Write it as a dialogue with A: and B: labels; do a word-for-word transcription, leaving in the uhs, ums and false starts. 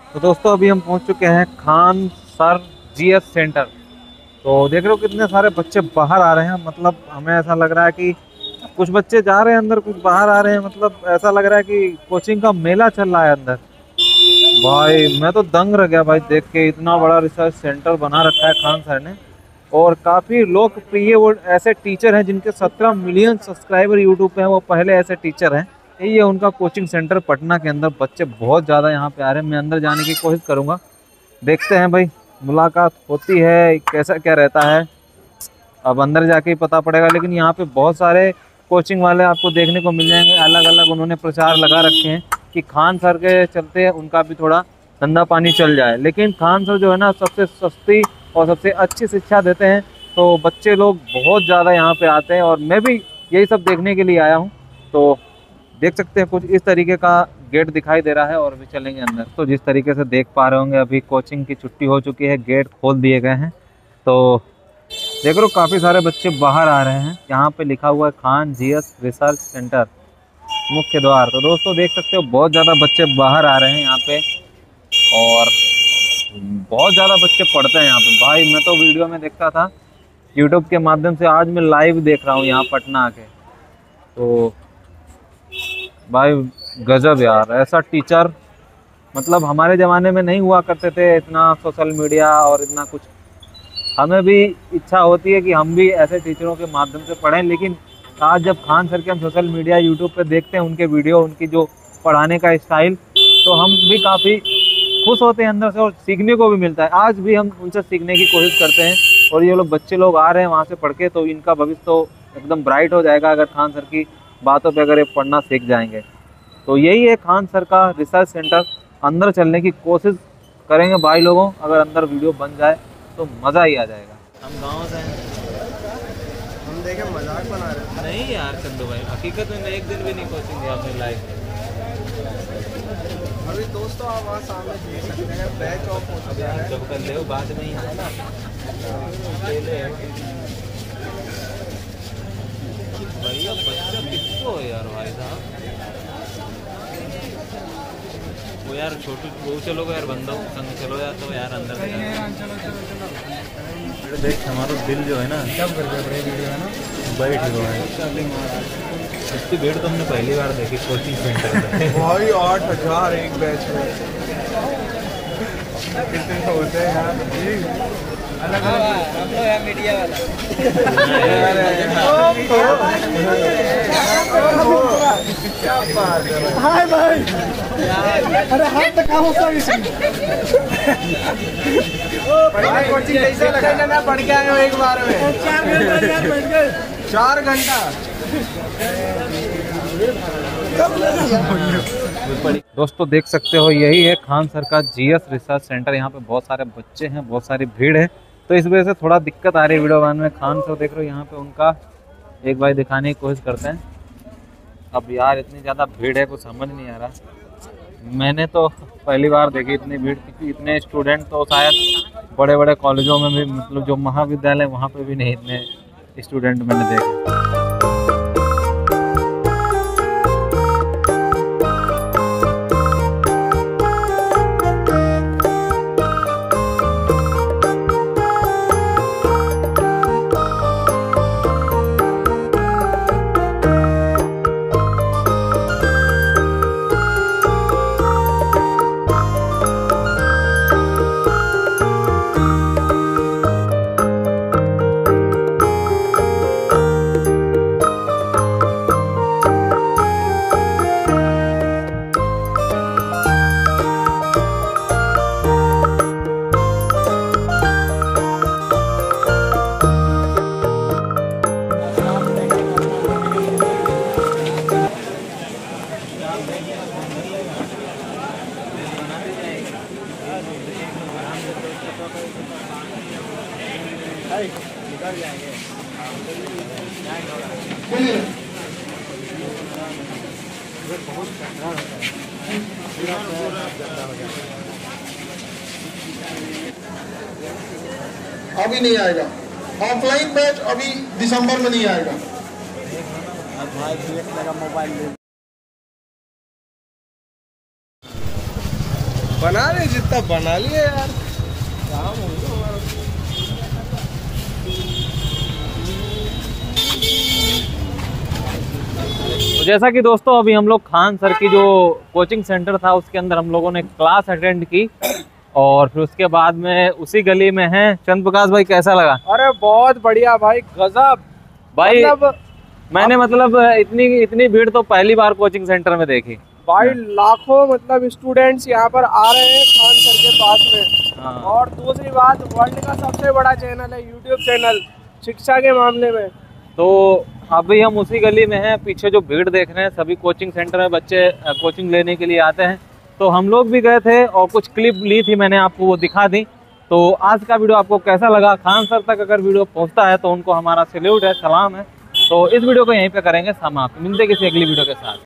A: तो दोस्तों अभी हम पहुंच चुके हैं खान सर जीएस सेंटर। तो देख रहे हो कितने सारे बच्चे बाहर आ रहे हैं। मतलब हमें ऐसा लग रहा है कि कुछ बच्चे जा रहे हैं अंदर, कुछ बाहर आ रहे हैं। मतलब ऐसा लग रहा है कि कोचिंग का मेला चल रहा है अंदर। भाई मैं तो दंग रह गया भाई देख के, इतना बड़ा रिसर्च सेंटर बना रखा है खान सर ने। और काफ़ी लोकप्रिय वो ऐसे टीचर हैं जिनके सत्रह मिलियन सब्सक्राइबर यूट्यूब पे हैं, वो पहले ऐसे टीचर हैं। यही है उनका कोचिंग सेंटर पटना के अंदर। बच्चे बहुत ज़्यादा यहाँ पे आ रहे हैं। मैं अंदर जाने की कोशिश करूँगा, देखते हैं भाई मुलाकात होती है कैसा क्या रहता है। अब अंदर जाके ही पता पड़ेगा। लेकिन यहाँ पे बहुत सारे कोचिंग वाले आपको देखने को मिल जाएंगे, अलग अलग उन्होंने प्रचार लगा रखे हैं कि खान सर के चलते उनका भी थोड़ा धंधा पानी चल जाए। लेकिन खान सर जो है ना सबसे सस्ती और सबसे अच्छी शिक्षा देते हैं, तो बच्चे लोग बहुत ज़्यादा यहाँ पे आते हैं और मैं भी यही सब देखने के लिए आया हूँ। तो देख सकते हैं कुछ इस तरीके का गेट दिखाई दे रहा है और अभी चलेंगे अंदर। तो जिस तरीके से देख पा रहे होंगे अभी कोचिंग की छुट्टी हो चुकी है, गेट खोल दिए गए हैं। तो देख रहे हो काफ़ी सारे बच्चे बाहर आ रहे हैं। यहाँ पे लिखा हुआ है खान जीएस रिसर्च सेंटर मुख्य द्वार। तो दोस्तों देख सकते हो बहुत ज़्यादा बच्चे बाहर आ रहे हैं यहाँ पे और बहुत ज़्यादा बच्चे पढ़ते हैं यहाँ पे। भाई मैं तो वीडियो में देखता था यूट्यूब के माध्यम से, आज मैं लाइव देख रहा हूँ यहाँ पटना आके। तो भाई गजब यार, ऐसा टीचर मतलब हमारे ज़माने में नहीं हुआ करते थे इतना सोशल मीडिया और इतना कुछ। हमें भी इच्छा होती है कि हम भी ऐसे टीचरों के माध्यम से पढ़ें। लेकिन आज जब खान सर के हम सोशल मीडिया यूट्यूब पे देखते हैं उनके वीडियो, उनकी जो पढ़ाने का स्टाइल, तो हम भी काफ़ी खुश होते हैं अंदर से और सीखने को भी मिलता है। आज भी हम उनसे सीखने की कोशिश करते हैं और ये लोग बच्चे लोग आ रहे हैं वहाँ से पढ़ के, तो इनका भविष्य तो एकदम ब्राइट हो जाएगा अगर खान सर की बातों पे अगर ये पढ़ना सीख जाएंगे। तो यही है खान सर का रिसर्च सेंटर। अंदर चलने की कोशिश करेंगे भाई लोगों, अगर अंदर वीडियो बन जाए तो मज़ा ही आ जाएगा। हम गाँव से हैं,
B: हम देखे मजाक बना रहे हैं।
A: नहीं यार चंदू भाई, हकीकत में मैं एक दिन भी नहीं कोचिंग दिया अपनी लाइफ में।
B: अभी दोस्तों आप वहाँ सामने देख सकते हैं बैच ऑफ हो चुका है।
A: जब कर ले बाद में ही है ना भैया बच्चा किसको है यार भाई साहब। वो यार छोटू वो चलो यार बंदो संग चलो यार, तो यार अंदर
B: चलो चलो चलो
A: देख हमारा दिल जो है ना
B: सब कर दिया बड़े वीडियो है ना
A: बैठ गया है। इतनी भीड़ तो हमने पहली बार देखी कोचिंग सेंटर में।
B: भाई आठ हजार एक बैच में कितने होते हैं यार जी। अलग अलग यार मीडिया वाला क्या बात है हाय भाई। अरे हाथ तक कहाँ होता है कोचिंग कैसा लगा ना, पढ़ के आए हो एक बार में चार घंटा बैठ गए चार घंटा।
A: दोस्तों देख सकते हो यही है खान सर का जीएस रिसर्च सेंटर। यहाँ पे बहुत सारे बच्चे हैं, बहुत सारी भीड़ है, तो इस वजह से थोड़ा दिक्कत आ रही है वीडियो बनाने में। खान सर देख रहे हो यहाँ पे उनका एक बार दिखाने की कोशिश करते हैं। अब यार इतनी ज़्यादा भीड़ है कुछ समझ नहीं आ रहा। मैंने तो पहली बार देखी इतनी भीड़, क्योंकि इतने स्टूडेंट तो शायद बड़े बड़े कॉलेजों में भी, मतलब जो महाविद्यालय वहाँ पे भी नहीं इतने स्टूडेंट मैंने देखे।
C: अभी नहीं आएगा ऑफलाइन बैच, अभी दिसंबर में नहीं आएगा।
B: मोबाइल बना रहे जितना बना लिए यार, काम हो गया हमारा।
A: तो जैसा कि दोस्तों अभी हम लोग खान सर की जो कोचिंग सेंटर था उसके अंदर हम लोगों ने क्लास अटेंड की और फिर उसके बाद में उसी गली में हैं। चंद प्रकाश भाई कैसा लगा?
B: अरे बहुत बढ़िया भाई, गजब
A: भाई
B: मतलब
A: मैंने मतलब इतनी इतनी भीड़ तो पहली बार कोचिंग सेंटर में देखी
B: भाई। लाखों मतलब स्टूडेंट्स यहाँ पर आ रहे हैं खान सर के पास में।
A: हाँ।
B: और दूसरी बात, वर्ल्ड का सबसे बड़ा चैनल है यूट्यूब चैनल शिक्षा के मामले में।
A: तो अभी हम उसी गली में हैं। पीछे जो भीड़ देख रहे हैं सभी कोचिंग सेंटर में बच्चे कोचिंग लेने के लिए आते हैं। तो हम लोग भी गए थे और कुछ क्लिप ली थी मैंने, आपको वो दिखा दी। तो आज का वीडियो आपको कैसा लगा? खान सर तक अगर वीडियो पहुंचता है तो उनको हमारा सैल्यूट है, सलाम है। तो इस वीडियो को यहीं पे करेंगे समाप्त। मिलते किसी अगली वीडियो के साथ।